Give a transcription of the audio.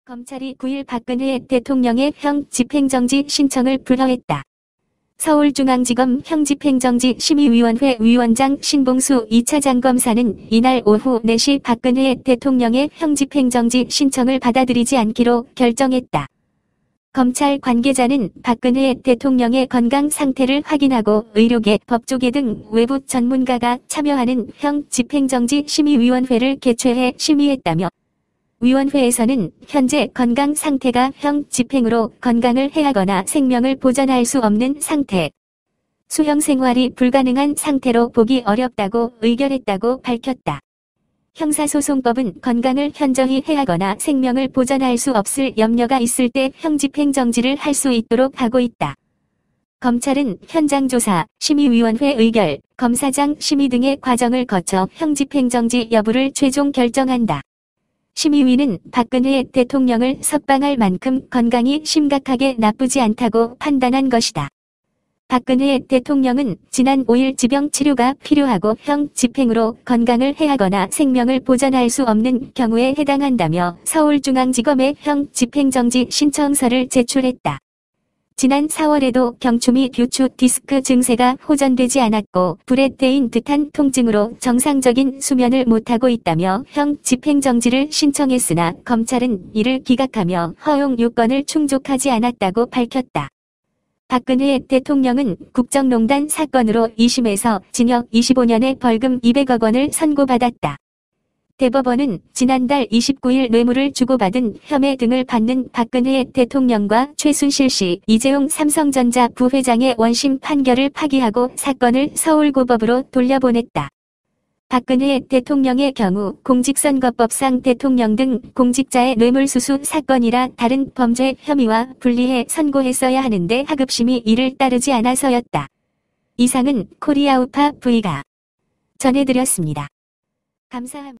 검찰이 9일 박근혜 대통령의 형 집행정지 신청을 불허했다. 서울중앙지검 형집행정지 심의위원회 위원장 신봉수 2차 장검사는 이날 오후 4시 박근혜 대통령의 형집행정지 신청을 받아들이지 않기로 결정했다. 검찰 관계자는 박근혜 대통령의 건강 상태를 확인하고 의료계, 법조계 등 외부 전문가가 참여하는 형 집행정지 심의위원회를 개최해 심의했다며 위원회에서는 현재 건강 상태가 형 집행으로 건강을 해하거나 생명을 보전할 수 없는 상태, 수형 생활이 불가능한 상태로 보기 어렵다고 의결했다고 밝혔다. 형사소송법은 건강을 현저히 해하거나 생명을 보전할 수 없을 염려가 있을 때 형집행정지를 할 수 있도록 하고 있다. 검찰은 현장조사, 심의위원회 의결, 검사장 심의 등의 과정을 거쳐 형집행정지 여부를 최종 결정한다. 심의위는 박근혜 대통령을 석방할 만큼 건강이 심각하게 나쁘지 않다고 판단한 것이다. 박근혜 대통령은 지난 5일 지병 치료가 필요하고 형 집행으로 건강을 해하거나 생명을 보전할 수 없는 경우에 해당한다며 서울중앙지검에 형 집행정지 신청서를 제출했다. 지난 4월에도 경추 및 교추 디스크 증세가 호전되지 않았고 불에 데인 듯한 통증으로 정상적인 수면을 못하고 있다며 형 집행정지를 신청했으나 검찰은 이를 기각하며 허용 요건을 충족하지 않았다고 밝혔다. 박근혜 대통령은 국정농단 사건으로 2심에서 징역 25년에 벌금 200억 원을 선고받았다. 대법원은 지난달 29일 뇌물을 주고받은 혐의 등을 받는 박근혜 대통령과 최순실 씨, 이재용 삼성전자 부회장의 원심 판결을 파기하고 사건을 서울고법으로 돌려보냈다. 박근혜 대통령의 경우 공직선거법상 대통령 등 공직자의 뇌물수수 사건이라 다른 범죄 혐의와 분리해 선고했어야 하는데 하급심이 이를 따르지 않아서였다. 이상은 코리아우파 V가 전해드렸습니다. 감사합니다.